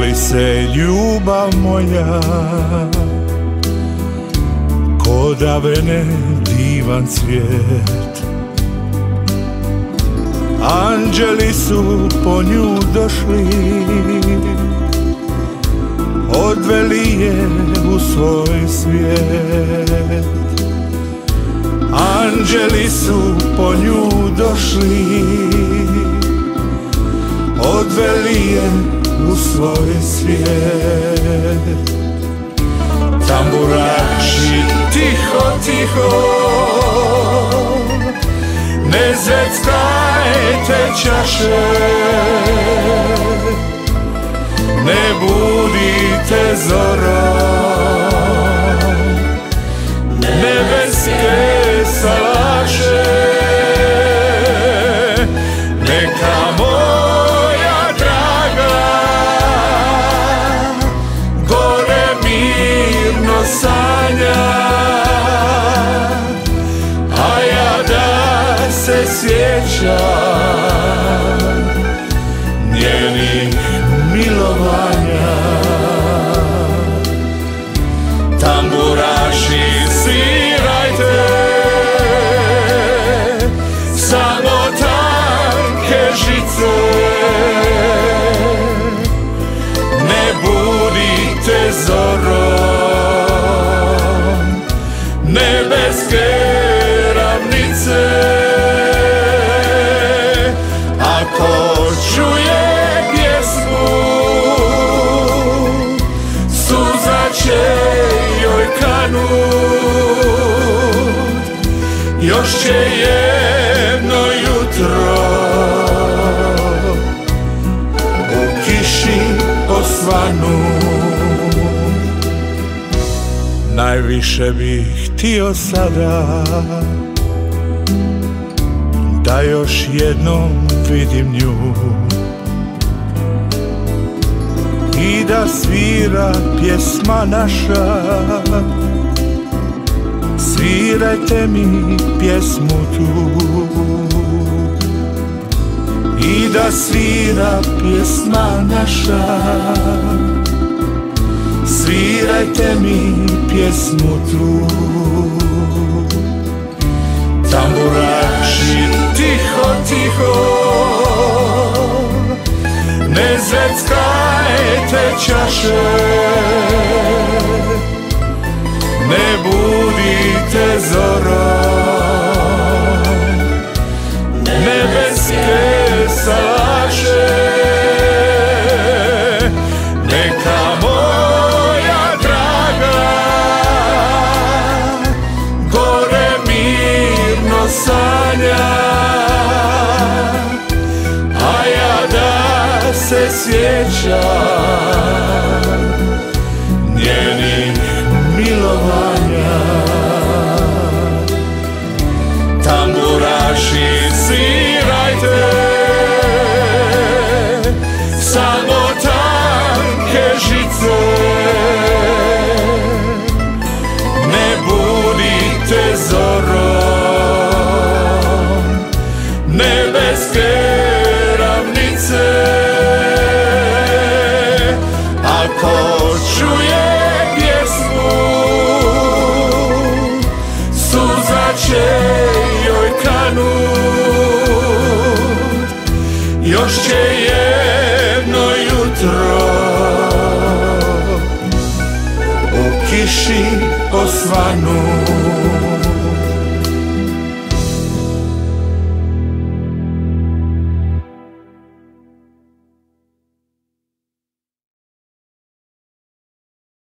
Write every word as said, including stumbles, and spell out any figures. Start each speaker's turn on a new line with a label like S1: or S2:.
S1: li se ljubav moja ko davene divan cvijet? Anđeli su po nju došli, odveli je u svoj svijet. Anđeli su po nju došli, odveli je u svoj svijet. Tamburaši tiho, tiho, ne zeckajte čaše, ne budite zoro, nebeske salaše. Neka moja draga gore mirno sanja, a ja da se sjećam njenih milovanja. Tamburaši svirajte, samo tanke žice, ne budite zoro, nebeske ravnice. Ako čuje pjesmu, suza će joj kanut, još će jedno jutro u kiši osvanut. Najviše bih htio sada da još jednom vidim nju i da svira pjesma naša. Svirajte mi pjesmu tu i da svira pjesma naša. Svirajte mi pjesmu tu. Tamburaši tiho, tiho, ne zeckajte čaše, ne budite zoro, nebeske salaše. Neka moja draga gore mirno sanja, a ja da se sjećam njenih milovanja. Tamburaši svirajte, samo tanke žice, ne budite zoro, nebeske ravnice. Ako čuje pjesmu, suza će joj kanut, još će jedno jutro u kiši osvanut.